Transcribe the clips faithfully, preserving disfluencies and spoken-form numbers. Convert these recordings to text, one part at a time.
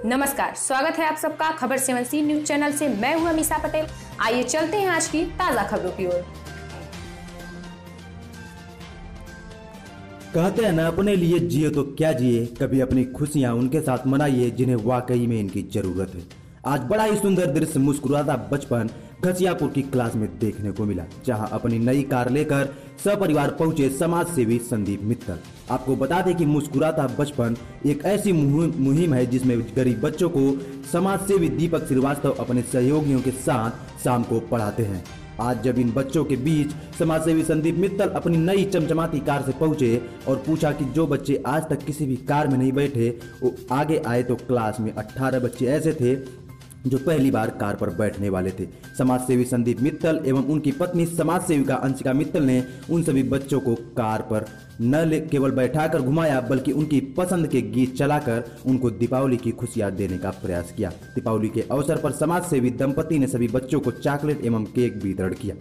नमस्कार, स्वागत है आप सबका खबर सेवन सी न्यूज चैनल से। मैं हूं अमीषा पटेल। आइए चलते हैं आज की ताजा खबरों की ओर। कहते हैं ना, अपने लिए जिए तो क्या जिए, कभी अपनी खुशियां उनके साथ मनाइए जिन्हें वाकई में इनकी जरूरत है। आज बड़ा ही सुंदर दृश्य मुस्कुराता बचपन घसियापुर की क्लास में देखने को मिला, जहां अपनी नई कार लेकर सपरिवार पहुंचे समाज सेवी संदीप मित्तल। आपको बता दें कि मुस्कुराता बचपन एक ऐसी मुहिम है जिसमें गरीब बच्चों को समाज सेवी दीपक श्रीवास्तव अपने सहयोगियों के साथ शाम को पढ़ाते हैं। आज जब इन बच्चों के बीच समाजसेवी संदीप मित्तल अपनी नई चमचमाती कार से पहुंचे और पूछा कि जो बच्चे आज तक किसी भी कार में नहीं बैठे वो आगे आए, तो क्लास में अठारह बच्चे ऐसे थे जो पहली बार कार पर बैठने वाले थे। समाजसेवी संदीप मित्तल एवं उनकी पत्नी समाज सेविका अंशिका मित्तल ने उन सभी बच्चों को कार पर न केवल बैठाकर घुमाया, बल्कि उनकी पसंद के गीत चलाकर उनको दीपावली की खुशियां देने का प्रयास किया। दीपावली के अवसर पर समाज सेवी दंपति ने सभी बच्चों को चॉकलेट एवं केक वितरण किया।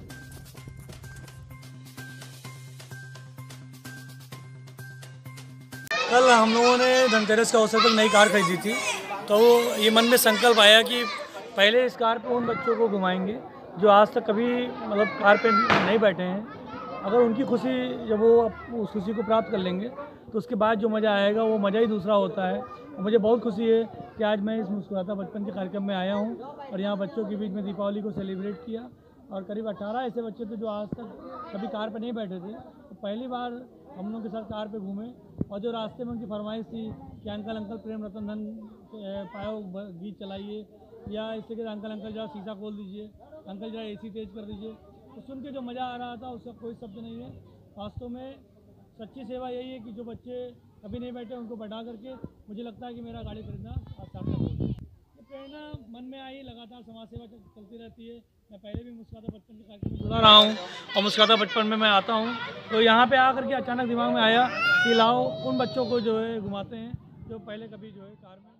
कल हम लोगों ने धनतेरस के अवसर पर नई कार खरीदी थी, तो ये मन में संकल्प आया कि पहले इस कार पे उन बच्चों को घुमाएंगे जो आज तक कभी मतलब कार पे नहीं बैठे हैं। अगर उनकी खुशी जब वो उस खुशी को प्राप्त कर लेंगे तो उसके बाद जो मज़ा आएगा वो मज़ा ही दूसरा होता है। और मुझे बहुत खुशी है कि आज मैं इस मुस्कुराता बचपन के कार्यक्रम में आया हूँ और यहाँ बच्चों के बीच में दीपावली को सेलिब्रेट किया। और करीब अठारह ऐसे बच्चे थे जो आज तक कभी कार पर नहीं बैठे थे, तो पहली बार हम लोग के साथ कार पे घूमे। और जो रास्ते में उनकी फरमाइश थी कि अंकल अंकल प्रेम रतन धन पायो गीत चलाइए, या इससे कि अंकल अंकल जरा शीशा खोल दीजिए, अंकल जरा एसी तेज कर दीजिए, तो सुन के जो मज़ा आ रहा था उसका कोई शब्द नहीं है। वास्तव में सच्ची सेवा यही है कि जो बच्चे कभी नहीं बैठे उनको बैठा करके मुझे लगता है कि मेरा गाड़ी खरीदना सार्थक हो। प्रेरणा मन में आई, लगातार समाज सेवा चलती रहती है। मैं पहले भी मुस्कुराता बचपन के कार्यक्रम में जुड़ा रहा हूँ और मुस्कुराता बचपन में मैं आता हूँ, तो यहाँ पे आकर के अचानक दिमाग में आया कि लाओ उन बच्चों को जो है घुमाते हैं जो पहले कभी जो है कार में